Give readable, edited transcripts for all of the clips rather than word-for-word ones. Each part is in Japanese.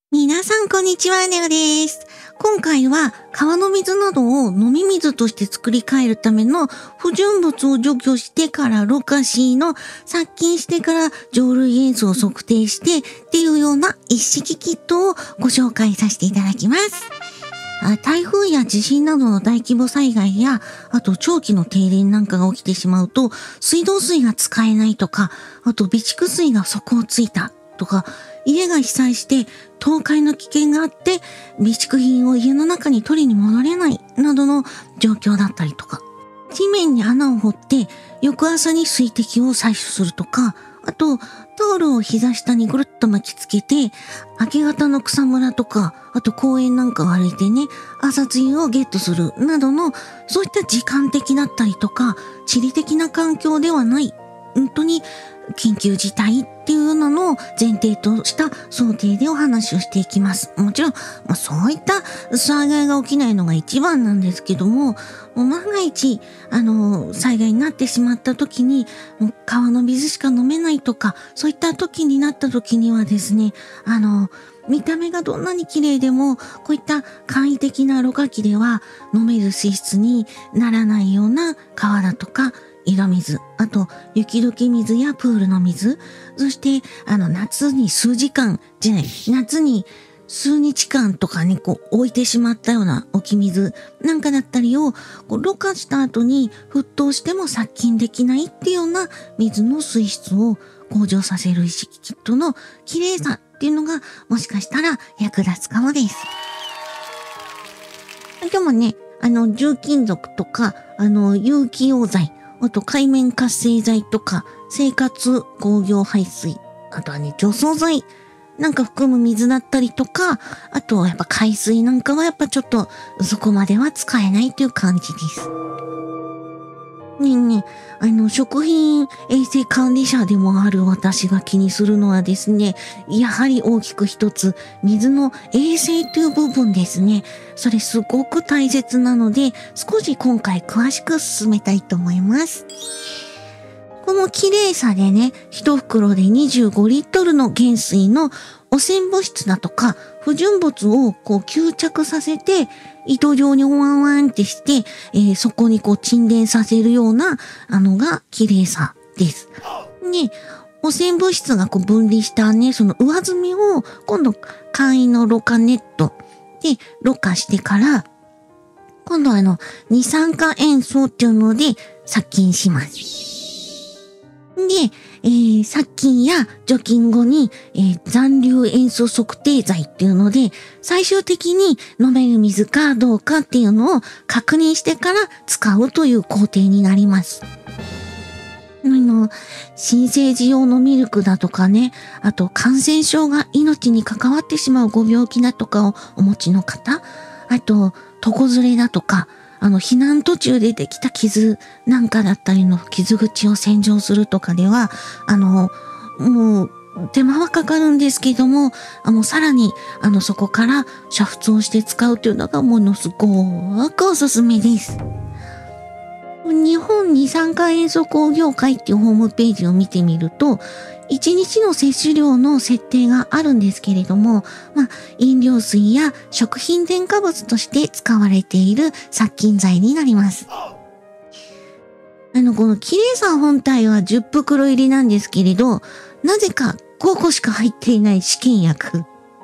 皆さんこんにちは、ネオです。今回は川の水などを飲み水として作り変えるための不純物を除去してからろ過しの殺菌してから浄瑠璃塩素を測定してっていうような一式キットをご紹介させていただきます。台風や地震などの大規模災害や、あと長期の停電なんかが起きてしまうと、水道水が使えないとか、あと備蓄水が底をついたとか、家が被災して倒壊の危険があって備蓄品を家の中に取りに戻れないなどの状況だったりとか、地面に穴を掘って翌朝に水滴を採取するとか、あとタオルを膝下にぐるっと巻きつけて明け方の草むらとか、あと公園なんかを歩いてね、朝露をゲットするなどの、そういった時間的だったりとか地理的な環境ではない本当に緊急事態っていうのの前提とした想定でお話をしていきます。もちろん、そういった災害が起きないのが一番なんですけども、万が一、災害になってしまった時に、川の水しか飲めないとか、そういった時になった時にはですね、見た目がどんなに綺麗でも、こういった簡易的なろ過器では飲める水質にならないような川だとか、井戸水、あと雪解け水やプールの水、そして夏に数日間とかに置いてしまったような置き水なんかだったりをろ過した後に沸騰しても殺菌できないっていうような水の水質を向上させる意識キットの綺麗さっていうのがもしかしたら役立つかもです。でもね、重金属とか有機溶剤、あと海面活性剤とか生活工業排水、あとはね除草剤なんか含む水だったりとか、あとはやっぱ海水なんかはやっぱちょっとそこまでは使えないという感じです。ねえねえ、食品衛生管理者でもある私が気にするのはですね、やはり大きく一つ、水の衛生という部分ですね。それすごく大切なので、少し今回詳しく進めたいと思います。この綺麗さでね、一袋で25リットルの原水の汚染物質だとか不純物を吸着させて糸状にワンワンってして、そこに沈殿させるようなが綺麗さです。で、汚染物質が分離したね、その上澄みを今度簡易のろ過ネットでろ過してから、今度二酸化塩素っていうので殺菌します。で、殺菌や除菌後に、残留塩素測定剤っていうので、最終的に飲める水かどうかっていうのを確認してから使うという工程になります。新生児用のミルクだとかね、あと感染症が命に関わってしまうご病気だとかをお持ちの方、あと床ずれだとか、避難途中でできた傷なんかだったりの傷口を洗浄するとかでは、もう手間はかかるんですけども、さらに、そこから煮沸をして使うというのがものすごくおすすめです。日本二酸化塩素工業会っていうホームページを見てみると、1日の摂取量の設定があるんですけれども、飲料水や食品添加物として使われている殺菌剤になります。この綺麗さ本体は10袋入りなんですけれど、なぜか5個しか入っていない試験薬。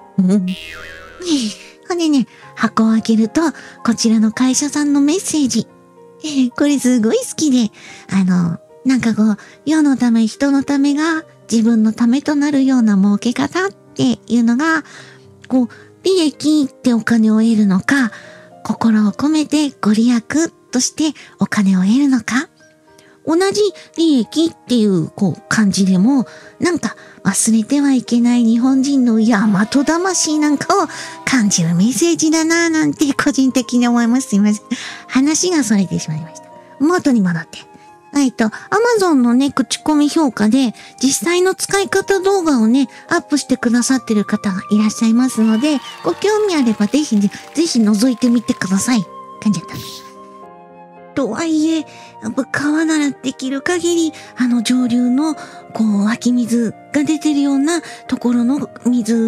ほんでね、箱を開けると、こちらの会社さんのメッセージ。これすごい好きで、世のため人のためが自分のためとなるような儲け方っていうのが、利益ってお金を得るのか、心を込めてご利益としてお金を得るのか、同じ利益っていう感じでも、忘れてはいけない日本人の大和魂なんかを感じるメッセージだなぁなんて個人的に思います。すいません。話が逸れてしまいました。元に戻って。Amazon のね、口コミ評価で実際の使い方動画をね、アップしてくださってる方がいらっしゃいますので、ご興味あればぜひ覗いてみてください。噛んじゃった。とはいえ、川ならできる限り、上流の、湧き水が出てるようなところの水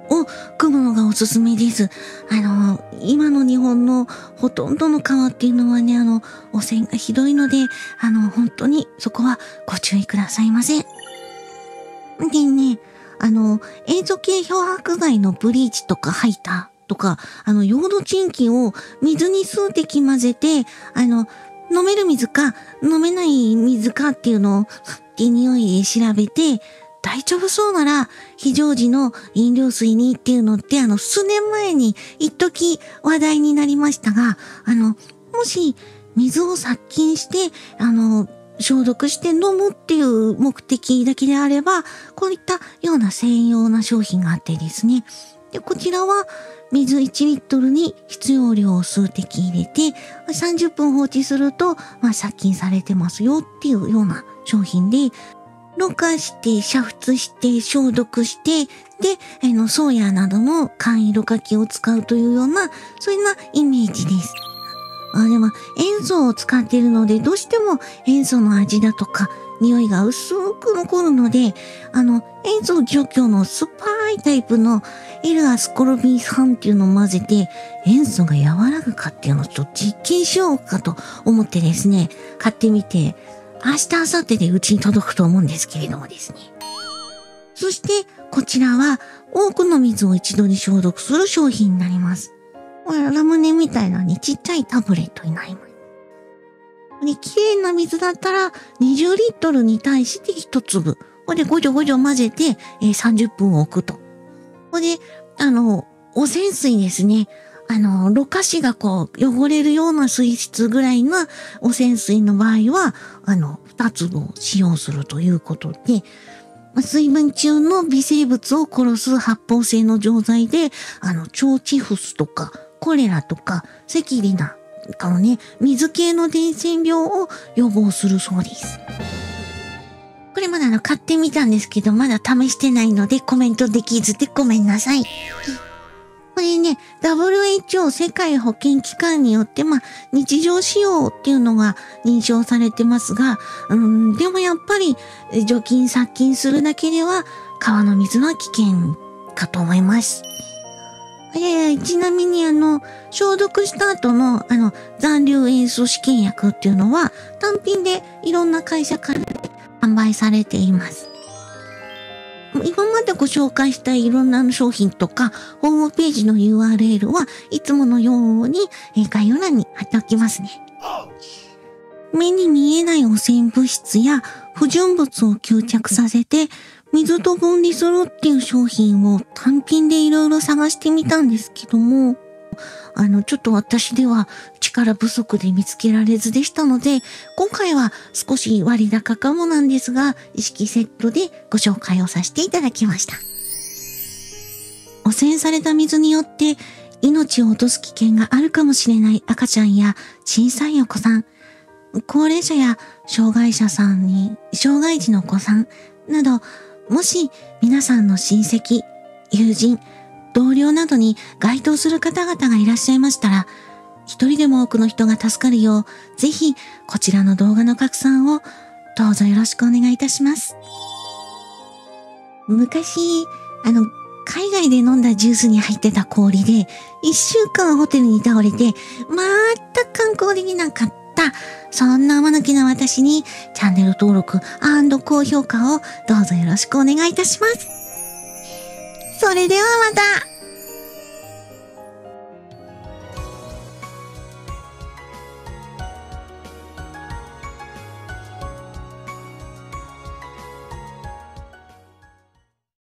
を組むのがおすすめです。今の日本のほとんどの川っていうのはね、汚染がひどいので、本当にそこはご注意くださいませ。でね、塩素系漂白剤のブリーチとかハイターとか、ヨード沈気を水に数滴混ぜて、飲める水か飲めない水かっていうのを匂いで調べて、大丈夫そうなら非常時の飲料水にっていうのって数年前に一時話題になりましたが、もし水を殺菌して消毒して飲むっていう目的だけであれば、こういったような専用な商品があってですね。で、こちらは水1リットルに必要量を数滴入れて、30分放置すると、殺菌されてますよっていうような商品で、ろ過して、煮沸して、消毒して、で、ソーヤなどの簡易ろ過器を使うというような、そういうようなイメージです。でも、塩素を使っているので、どうしても塩素の味だとか、匂いが薄く残るので、塩素除去の酸っぱいタイプのLアスコルビン酸っていうのを混ぜて、塩素が和らぐかっていうのをちょっと実験しようかと思ってですね、買ってみて、明日、明後日でうちに届くと思うんですけれどもですね。そして、こちらは多くの水を一度に消毒する商品になります。これラムネみたいなね、ちっちゃいタブレットになります。で、綺麗な水だったら20リットルに対して1粒。これでごじょごじょ混ぜて、30分置くと。これで、汚染水ですね。ろ過紙がこう、汚れるような水質ぐらいの汚染水の場合は、2粒を使用するということで、水分中の微生物を殺す発泡性の錠剤で、腸チフスとか、コレラとか、赤痢なんかのね、水系の伝染病を予防するそうです。これまだ買ってみたんですけど、まだ試してないのでコメントできずでごめんなさい。これね、WHO 世界保健機関によって、日常使用っていうのが認証されてますが、でもやっぱり除菌殺菌するだけでは川の水は危険かと思います。ちなみに消毒した後の残留塩素試験薬っていうのは単品でいろんな会社から販売されています。今までご紹介したいろんな商品とか、ホームページの URL はいつものように概要欄に貼っておきますね。目に見えない汚染物質や不純物を吸着させて水と分離するっていう商品を単品でいろいろ探してみたんですけども、ちょっと私では力不足で見つけられずでしたので、今回は少し割高かもなんですが、意識セットでご紹介をさせていただきました。汚染された水によって命を落とす危険があるかもしれない赤ちゃんや小さいお子さん、高齢者や障害者さんに障害児のお子さんなど、もし皆さんの親戚、友人、同僚などに該当する方々がいらっしゃいましたら、一人でも多くの人が助かるよう、ぜひこちらの動画の拡散をどうぞよろしくお願いいたします。昔、海外で飲んだジュースに入ってた氷で、1週間ホテルに倒れて、全く観光できなかった、そんな甘抜きな私に、チャンネル登録&高評価をどうぞよろしくお願いいたします。それではまた。